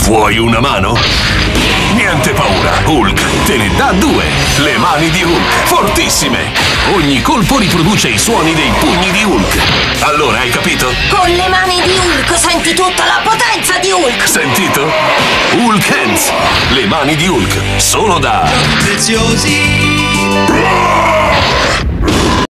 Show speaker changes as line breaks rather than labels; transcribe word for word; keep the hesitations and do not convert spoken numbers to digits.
Vuoi una mano? Niente paura, Hulk te ne dà due. Le mani di Hulk, fortissime. Ogni colpo riproduce i suoni dei pugni di Hulk. Allora, hai capito?
Con le mani di Hulk senti tutta la potenza di Hulk.
Sentito? Hulk Hands, le mani di Hulk, solo da...
preziosi.